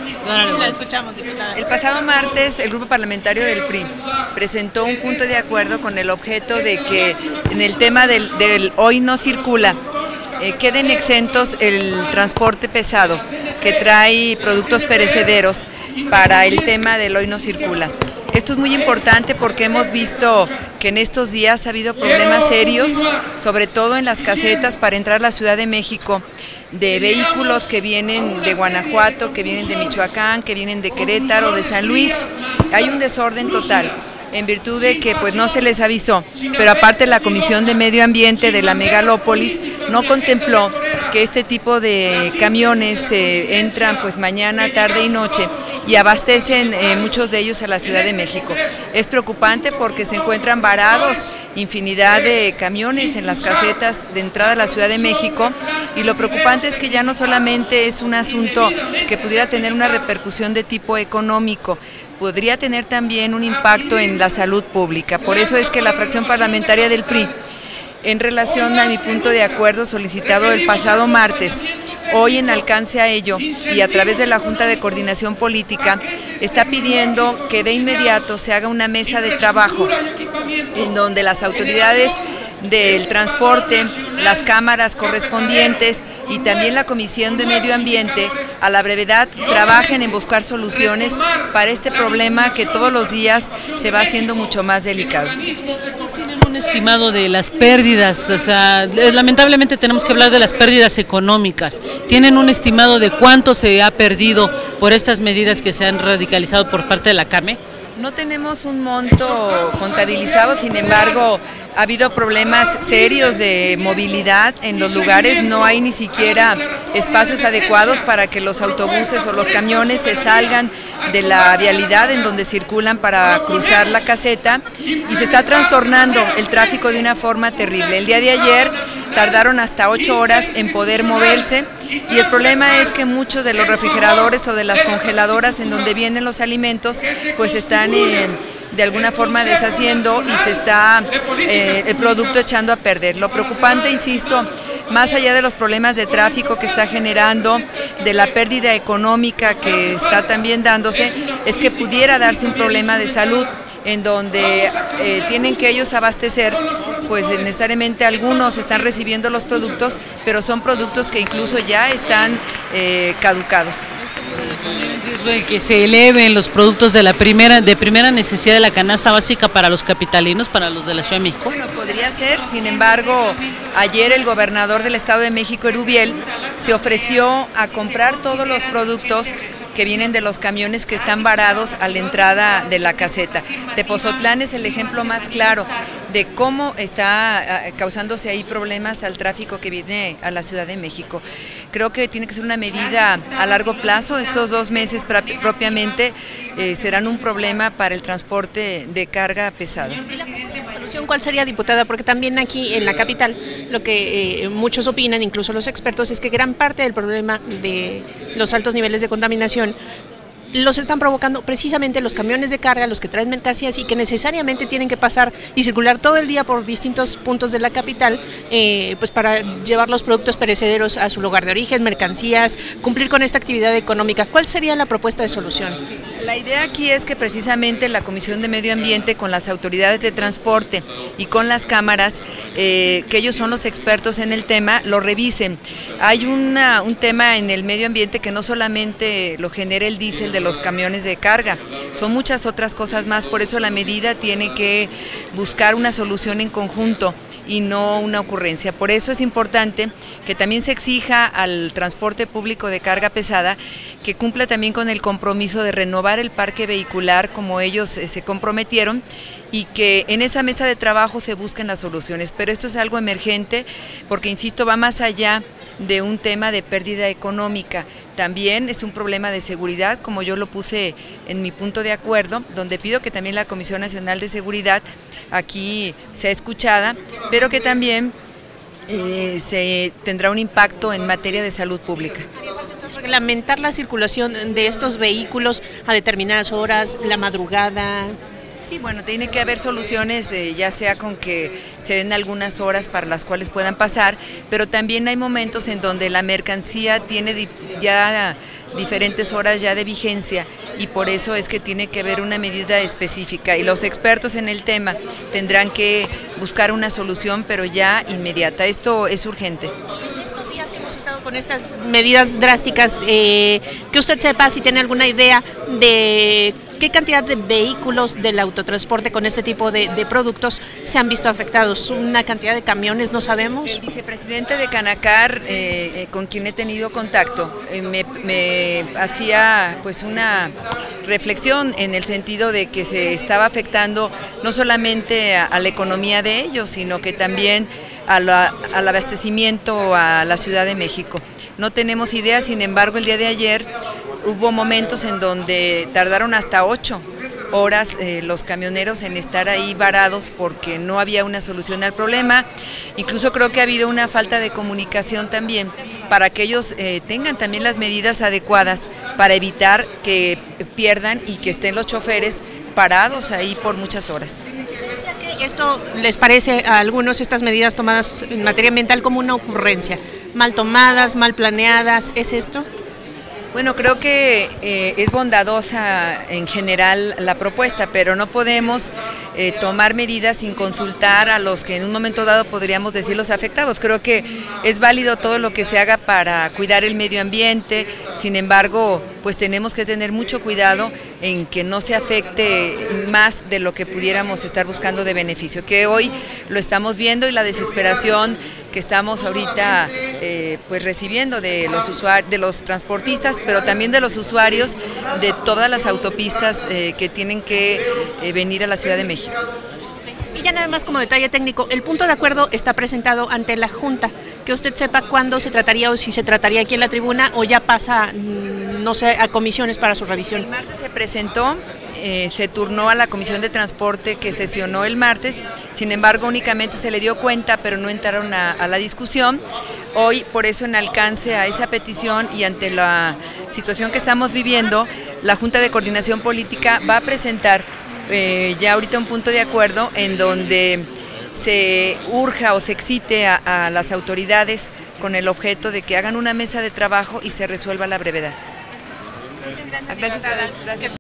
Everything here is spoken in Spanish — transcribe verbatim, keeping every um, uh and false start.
La escuchamos, diputada. El pasado martes el grupo parlamentario del P R I presentó un punto de acuerdo con el objeto de que en el tema del, del hoy no circula, eh, queden exentos el transporte pesado que trae productos perecederos para el tema del hoy no circula. Esto es muy importante porque hemos visto que en estos días ha habido problemas serios, sobre todo en las casetas para entrar a la Ciudad de México, de vehículos que vienen de Guanajuato, que vienen de Michoacán, que vienen de Querétaro, de San Luis. Hay un desorden total en virtud de que pues no se les avisó, pero aparte la Comisión de Medio Ambiente de la megalópolis no contempló que este tipo de camiones eh, entran pues mañana, tarde y noche y abastecen eh, muchos de ellos a la Ciudad de México. Es preocupante porque se encuentran varados infinidad de camiones en las casetas de entrada a la Ciudad de México, y lo preocupante es que ya no solamente es un asunto que pudiera tener una repercusión de tipo económico, podría tener también un impacto en la salud pública. Por eso es que la fracción parlamentaria del P R I, en relación a mi punto de acuerdo solicitado el pasado martes, hoy en alcance a ello y a través de la Junta de Coordinación Política, está pidiendo que de inmediato se haga una mesa de trabajo en donde las autoridades del transporte, las cámaras correspondientes y también la Comisión de Medio Ambiente a la brevedad trabajen en buscar soluciones para este problema que todos los días se va haciendo mucho más delicado. ¿Tienen un estimado de las pérdidas? O sea, lamentablemente tenemos que hablar de las pérdidas económicas. ¿Tienen un estimado de cuánto se ha perdido por estas medidas que se han radicalizado por parte de la CAME? No tenemos un monto contabilizado, sin embargo, ha habido problemas serios de movilidad en los lugares, no hay ni siquiera espacios adecuados para que los autobuses o los camiones se salgan de la vialidad en donde circulan para cruzar la caseta, y se está trastornando el tráfico de una forma terrible. El día de ayer tardaron hasta ocho horas en poder moverse, y el problema es que muchos de los refrigeradores o de las congeladoras en donde vienen los alimentos pues están eh, de alguna forma deshaciendo y se está eh, el producto echando a perder. Lo preocupante, insisto, más allá de los problemas de tráfico que está generando, de la pérdida económica que está también dándose, es que pudiera darse un problema de salud en donde eh, tienen que ellos abastecer, pues necesariamente algunos están recibiendo los productos, pero son productos que incluso ya están eh, caducados. Que se eleven los productos de la primera de primera necesidad de la canasta básica para los capitalinos, para los de la Ciudad de México. Bueno, podría ser, sin embargo, ayer el gobernador del Estado de México, Erubiel, se ofreció a comprar todos los productos que vienen de los camiones que están varados a la entrada de la caseta. Tepozotlán es el ejemplo más claro de cómo está causándose ahí problemas al tráfico que viene a la Ciudad de México. Creo que tiene que ser una medida a largo plazo. Estos dos meses propiamente eh, serán un problema para el transporte de carga pesada. ¿Cuál sería, diputada? Porque también aquí en la capital lo que eh, muchos opinan, incluso los expertos, es que gran parte del problema de los altos niveles de contaminación los están provocando precisamente los camiones de carga, los que traen mercancías y que necesariamente tienen que pasar y circular todo el día por distintos puntos de la capital, eh, pues para llevar los productos perecederos a su lugar de origen, mercancías, cumplir con esta actividad económica. ¿Cuál sería la propuesta de solución? La idea aquí es que precisamente la Comisión de Medio Ambiente con las autoridades de transporte y con las cámaras, eh, que ellos son los expertos en el tema, lo revisen. Hay una, un tema en el medio ambiente que no solamente lo genera el diésel de los camiones de carga, son muchas otras cosas más, por eso la medida tiene que buscar una solución en conjunto y no una ocurrencia. Por eso es importante que también se exija al transporte público de carga pesada que cumpla también con el compromiso de renovar el parque vehicular como ellos eh, se comprometieron, y que en esa mesa de trabajo se busquen las soluciones. Pero esto es algo emergente porque, insisto, va más allá de un tema de pérdida económica. También es un problema de seguridad, como yo lo puse en mi punto de acuerdo, donde pido que también la Comisión Nacional de Seguridad aquí sea escuchada, pero que también eh, se tendrá un impacto en materia de salud pública. Reglamentar la circulación de estos vehículos a determinadas horas, la madrugada. Sí, bueno, tiene que haber soluciones, eh, ya sea con que se den algunas horas para las cuales puedan pasar, pero también hay momentos en donde la mercancía tiene di ya diferentes horas ya de vigencia y por eso es que tiene que haber una medida específica y los expertos en el tema tendrán que buscar una solución, pero ya inmediata. Esto es urgente. Con estas medidas drásticas, eh, que usted sepa si tiene alguna idea de qué cantidad de vehículos del autotransporte con este tipo de, de productos se han visto afectados, una cantidad de camiones, no sabemos. El vicepresidente de Canacar, eh, eh, con quien he tenido contacto, eh, me, me hacía pues una reflexión en el sentido de que se estaba afectando no solamente a, a la economía de ellos, sino que también a la, al abastecimiento a la Ciudad de México. No tenemos idea, sin embargo, el día de ayer hubo momentos en donde tardaron hasta ocho horas eh, los camioneros en estar ahí varados porque no había una solución al problema. Incluso creo que ha habido una falta de comunicación también para que ellos eh, tengan también las medidas adecuadas para evitar que pierdan y que estén los choferes parados ahí por muchas horas. ¿Esto les parece a algunos, estas medidas tomadas en materia ambiental, como una ocurrencia? ¿Mal tomadas, mal planeadas? ¿Es esto? Bueno, creo que eh, es bondadosa en general la propuesta, pero no podemos eh, tomar medidas sin consultar a los que en un momento dado podríamos decir los afectados. Creo que es válido todo lo que se haga para cuidar el medio ambiente, sin embargo, pues tenemos que tener mucho cuidado en que no se afecte más de lo que pudiéramos estar buscando de beneficio, que hoy lo estamos viendo y la desesperación que estamos ahorita eh, pues recibiendo de los usuarios, de los transportistas, pero también de los usuarios de todas las autopistas eh, que tienen que eh, venir a la Ciudad de México. Y ya nada más como detalle técnico, el punto de acuerdo está presentado ante la Junta, que usted sepa cuándo se trataría o si se trataría aquí en la tribuna o ya pasa, no sé, a comisiones para su revisión. El martes se presentó, eh, se turnó a la Comisión de Transporte que sesionó el martes, sin embargo únicamente se le dio cuenta, pero no entraron a, a la discusión. Hoy, por eso, en alcance a esa petición y ante la situación que estamos viviendo, la Junta de Coordinación Política va a presentar eh, ya ahorita un punto de acuerdo en donde se urja o se excite a, a las autoridades con el objeto de que hagan una mesa de trabajo y se resuelva la brevedad. Muchas gracias. Gracias, gracias.